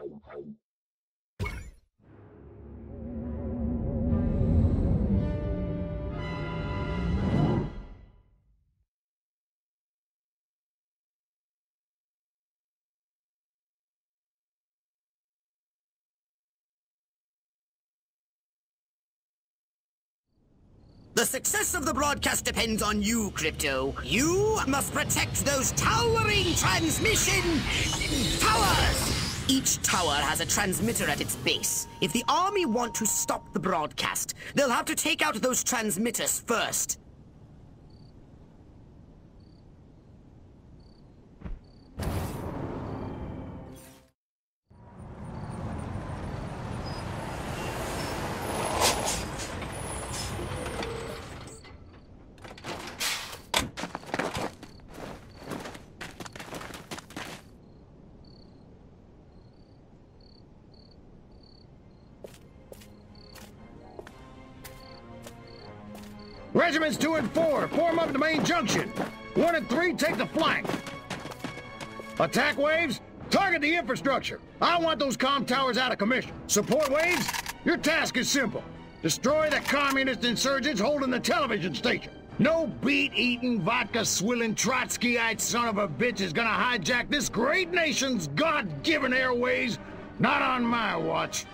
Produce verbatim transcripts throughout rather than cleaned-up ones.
The success of the broadcast depends on you, Crypto. You must protect those towering transmission towers! Each tower has a transmitter at its base. If the army want to stop the broadcast, they'll have to take out those transmitters first. Regiments two and four, form up at the main junction. One and three, take the flank. Attack waves, target the infrastructure. I want those comm towers out of commission. Support waves, your task is simple. Destroy the communist insurgents holding the television station. No beet-eating, vodka-swilling, Trotskyite son of a bitch is gonna hijack this great nation's God-given airways. Not on my watch.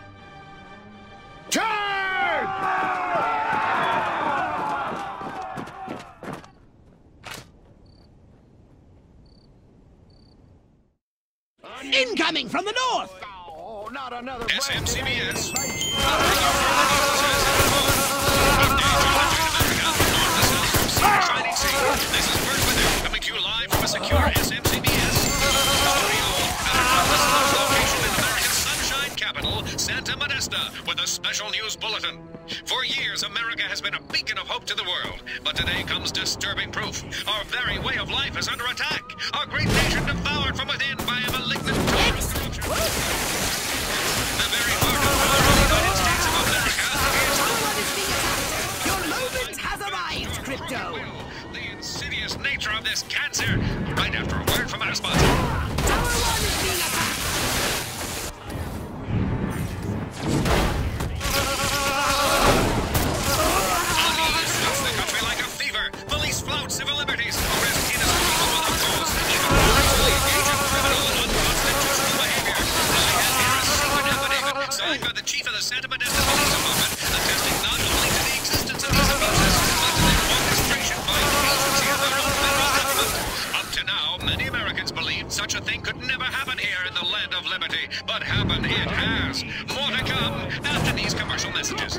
Charge! Incoming from the north! Oh, not another S M C B S. This is Bert Weather, coming to you live from a secure S M C B S studio at a location in America's sunshine capital, Santa Modesta, with a special news bulletin. For years, America has been a beacon of hope to the world, but today comes disturbing proof. Our very way of life is under attack. Our great nation devoured from within by a malignant total corruption. The very heart of the United States of America is... Your moment has arrived, Crypto! The insidious nature of this cancer, right after a word from our sponsor. Tower one is being attacked! Civil liberties, arrest innocent people without cause, even rightfully engage in criminal and unconstitutional behavior. I have here a secret affidavit signed by the chief of the Santa Modesta Police Department, attesting not only to the existence of these abuses, but to their orchestration by the agency of our own federal government. Up to now, many Americans believed such a thing could never happen here in the land of liberty, but happen it has. More to come after these commercial messages.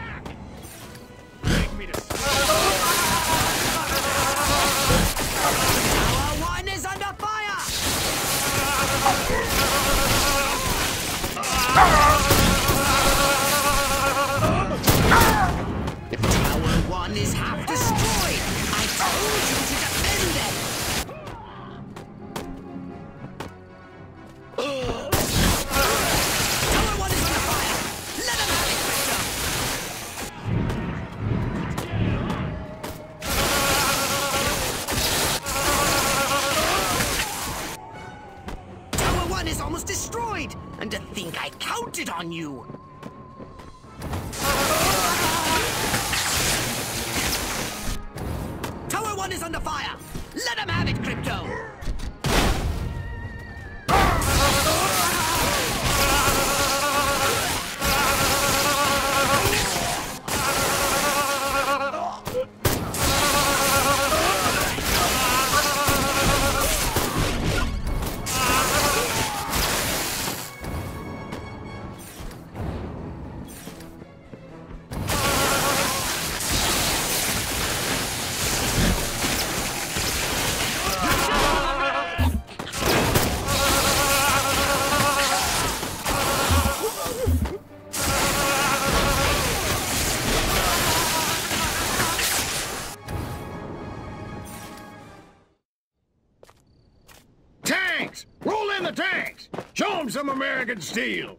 Tower one is under fire! Tower one is half destroyed! I told you to defend it! Tower one is under fire! Let him have it, Crypto! Is almost destroyed, and to think I counted on you. Tower one is under fire. Let him have it, Crypto. Tanks! Roll in the tanks! Show them some American steel!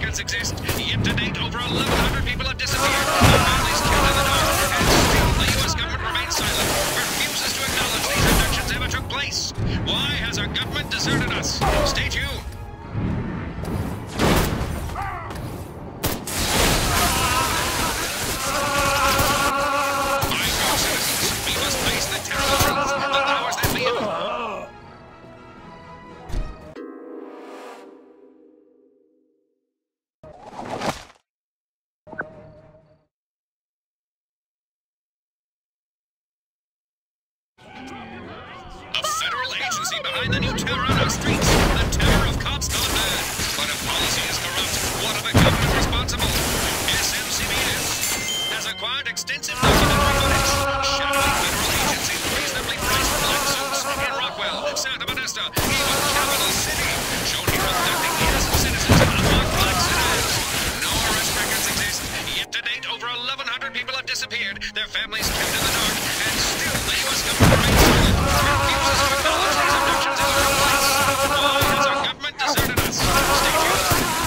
records exist. Yet to date, over eleven hundred people have disappeared. Their families kept in the dark. And still, the U S government remains silent, refuses to acknowledge these abductions ever took place. Why has our government deserted us? Stay tuned. Behind the new terror on our streets, the terror of cops gone mad. But if policy is corrupt, what of a government responsible? S M C B S has acquired extensive documentary footage shadowing federal agencies reasonably priced black suits in Rockwell, Santa Modesto, even Capital City, shown here abducting innocent citizens in unmarked black sedans. No arrest records exist. Yet to date, over eleven hundred people have disappeared, their families kept in the dark, and still the U S government remains silent, refuses to acknowledge these abductions ever took place. Why has our government deserted us? Stay tuned.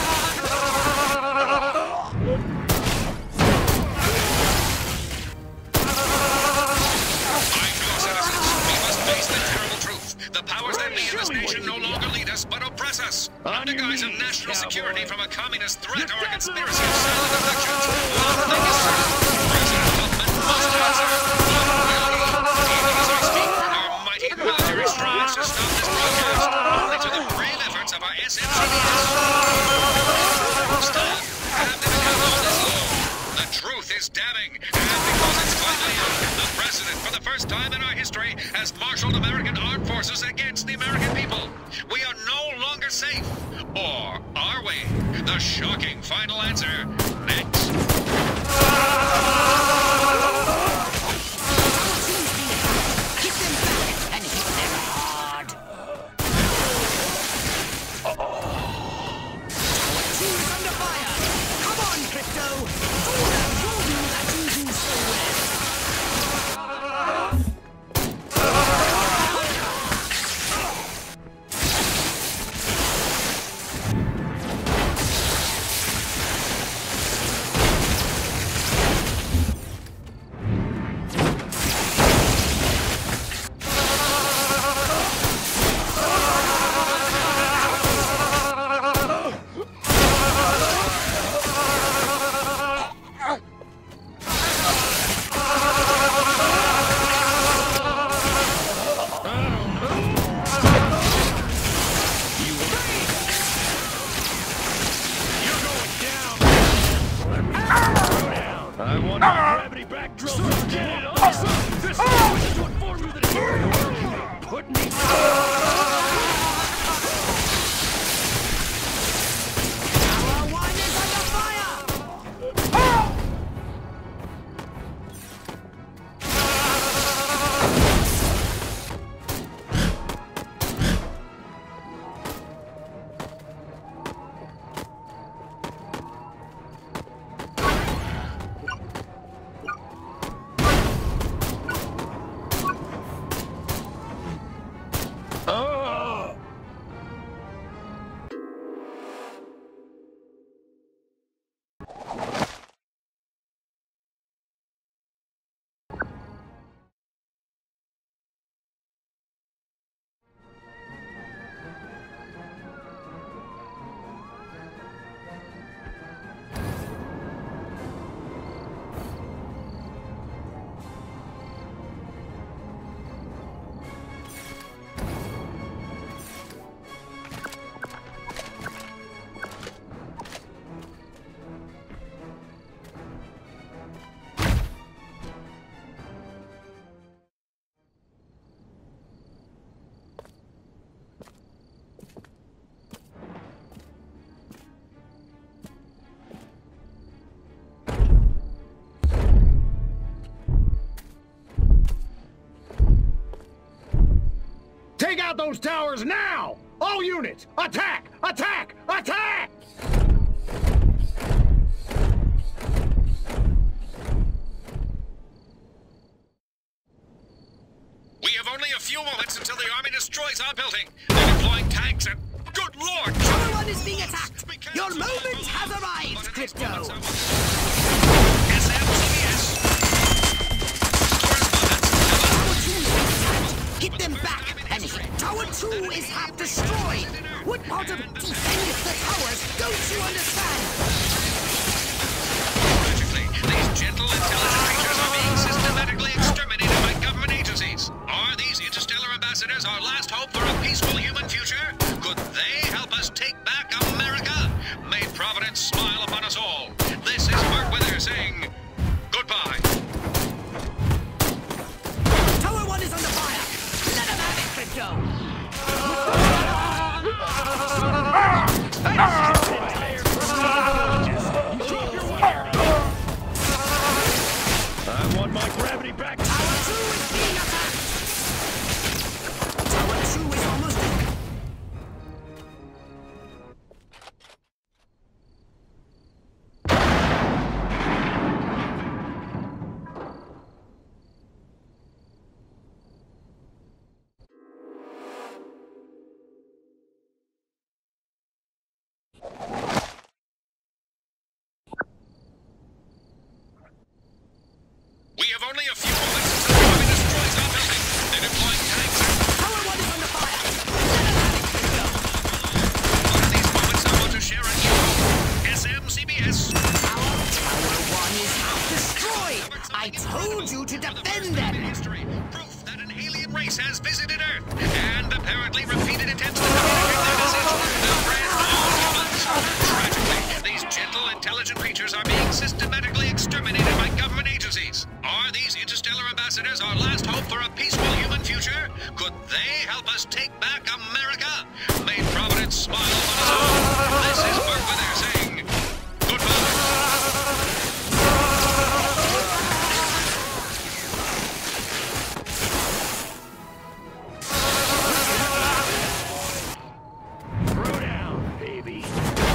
My fellow citizens, we must face the terrible truth. The powers that be in this nation no longer lead us, but oppress us. Under guise of national security from a communist threat or a conspiracy of silent abductions, one thing is certain. President Huffman must answer. What will he? Even as I speak, our mighty military strives to stop this broadcast, only to the brave efforts of our S M C B S. Still, have they become all this long? The truth is damning, and because it's finally out, the President, for the first time in our history, has marshaled American armed forces against the American people. We are no longer safe. Or are we? The shocking final answer, next. Hit them back and hit them hard. Two's under fire. Come on, Crypto. Do that movie that you do so well. I want my gravity back drill. Get it awesome! This is what formed with the Put me Tower one is under fire. Take out those towers now! All units, attack! Attack! Attack! We have only a few moments until the army destroys our building. They're deploying tanks and... Good Lord! Tower one is being attacked. Your moment has arrived. Crypto! S M C B S. Correspondence. Hit them back, and Tower two is half destroyed! What part of defend the towers don't you understand? Tragically, these gentle, intelligent creatures are being systematically exterminated by government agencies. Are these interstellar ambassadors our last hope for a peaceful human future? Could they help us take back America? May Providence smile upon us all. This is Mark Wither saying goodbye. Tower one is under fire! Let him have it, Crypto! I want my gravity back. Tower two is being attacked! Tower two is almost dead. We have only a few moments until the army destroys our building. They're deploying tanks. Tower one is under fire! Let him have it, Crypto! One of these moments I want to share a new hope. S M C B S. Tower, Tower one is half destroyed! I told you to defend them! History. Proof that an alien race has visited Earth and apparently repeated attempts to communicate their message. The brand new humans. Tragically, these gentle, intelligent creatures are being systematically exterminated by government agencies. Are these interstellar ambassadors our last hope for a peaceful human future? Could they help us take back America? May Providence smile upon us all. This is Mark Wither saying goodbye. Throw down, baby.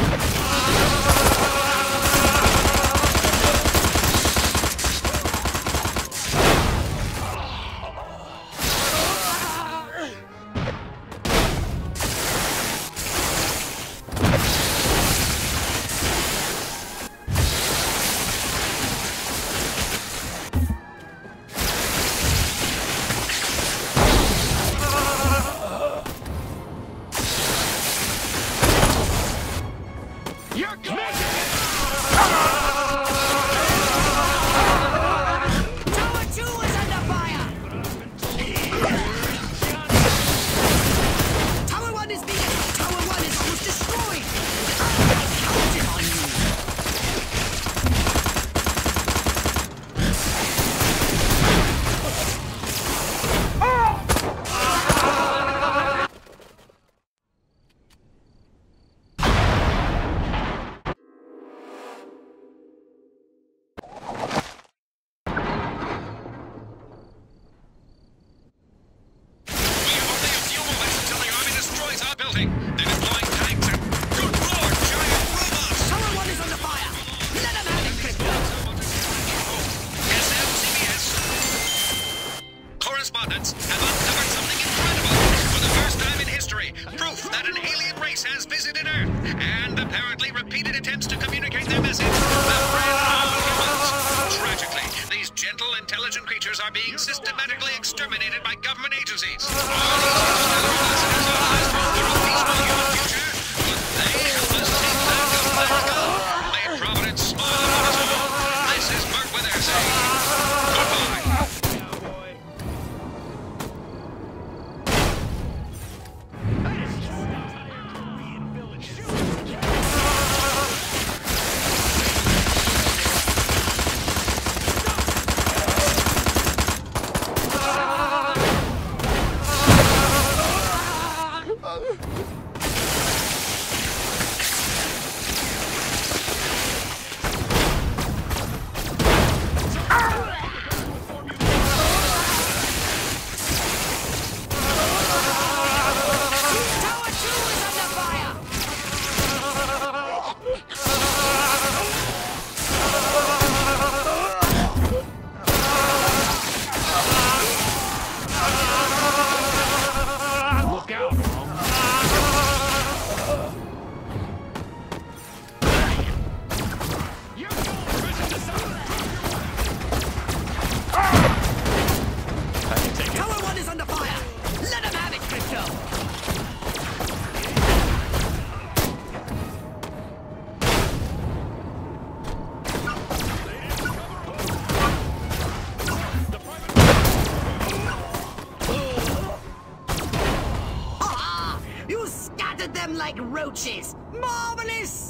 You're good. Tower two is under fire! Tower one is being... Tower one is almost destroyed! I counted on you! We have only a few moments until the army destroys our building. They're deploying tanks and... Good Lord, giant robots! Tower one is under fire! Let him have it, Crypto! S M C B S. Correspondents have uncovered something incredible. For the first time in history, proof that an alien race has visited Earth and apparently repeated attempts to communicate their message. The brand new humans. Tragically, these gentle, intelligent creatures are being systematically exterminated by government agencies. Are these interstellar ambassadors our last hope for a peaceful human future? Could they help us take back America? May Providence smile upon us all. This is Mark Wither saying goodbye. Cowboy. I just destroyed an entire Korean village. Shoot! roaches! Marvelous!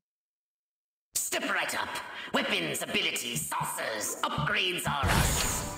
Step right up. Weapons, abilities, saucers, upgrades are us.